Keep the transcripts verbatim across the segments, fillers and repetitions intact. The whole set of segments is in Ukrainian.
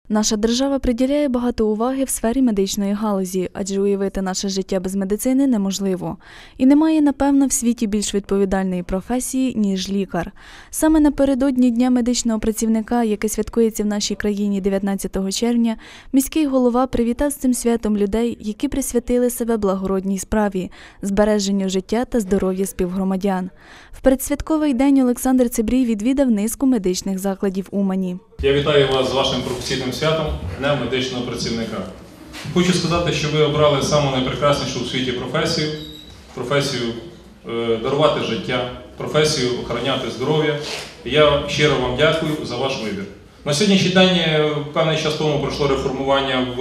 Наша держава приділяє багато уваги в сфері медичної галузі, адже уявити наше життя без медицини неможливо. І немає, напевно, в світі більш відповідальної професії, ніж лікар. Саме напередодні Дня медичного працівника, яке святкується в нашій країні дев'ятнадцятого червня, міський голова привітав з цим святом людей, які присвятили себе благородній справі – збереженню життя та здоров'я співгромадян. В передсвятковий день Олександр Цибрій відвідав низку медичних закладів Умані. Я вітаю вас з вашим професійним святом – Днем медичного працівника. Хочу сказати, що ви обрали саму найпрекраснішу у світі професію, професію е, дарувати життя, професію охороняти здоров'я. І я щиро вам дякую за ваш вибір. На сьогоднішній день, певний час тому пройшло реформування в,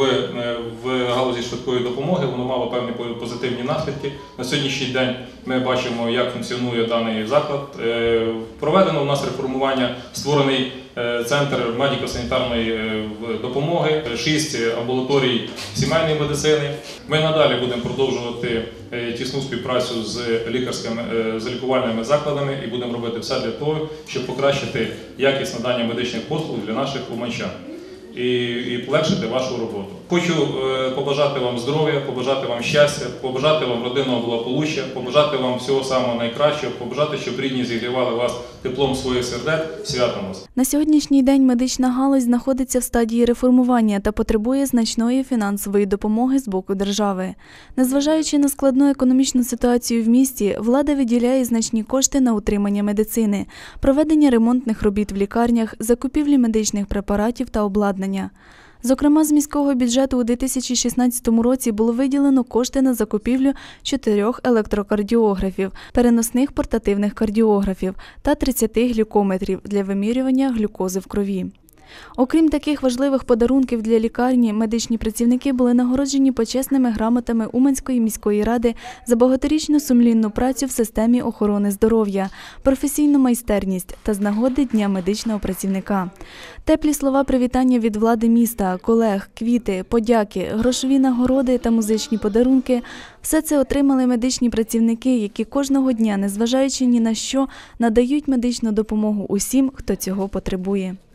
в галузі швидкої допомоги, воно мало певні позитивні наслідки. На сьогоднішній день ми бачимо, як функціонує даний заклад. Проведено у нас реформування, створений центр медико-санітарної допомоги, шість амбулаторій сімейної медицини. Ми надалі будемо продовжувати тісну співпрацю з лікарськими, з лікувальними закладами і будемо робити все для того, щоб покращити якість надання медичних послуг для наших уманчан і, і полегшити вашу роботу. Хочу е, побажати вам здоров'я, побажати вам щастя, побажати вам родинного благополуччя, побажати вам всього самого найкращого, побажати, щоб рідні зігрівали вас теплом своїх сердець, святом вас. На сьогоднішній день медична галузь знаходиться в стадії реформування та потребує значної фінансової допомоги з боку держави. Незважаючи на складну економічну ситуацію в місті, влада виділяє значні кошти на утримання медицини, проведення ремонтних робіт в лікарнях, закупівлі медичних препаратів та обладнання. Зокрема, з міського бюджету у дві тисячі шістнадцятому році було виділено кошти на закупівлю чотирьох електрокардіографів, переносних портативних кардіографів та тридцяти глюкометрів для вимірювання глюкози в крові. Окрім таких важливих подарунків для лікарні, медичні працівники були нагороджені почесними грамотами Уманської міської ради за багаторічну сумлінну працю в системі охорони здоров'я, професійну майстерність та з нагоди Дня медичного працівника. Теплі слова привітання від влади міста, колег, квіти, подяки, грошові нагороди та музичні подарунки – все це отримали медичні працівники, які кожного дня, незважаючи ні на що, надають медичну допомогу усім, хто цього потребує.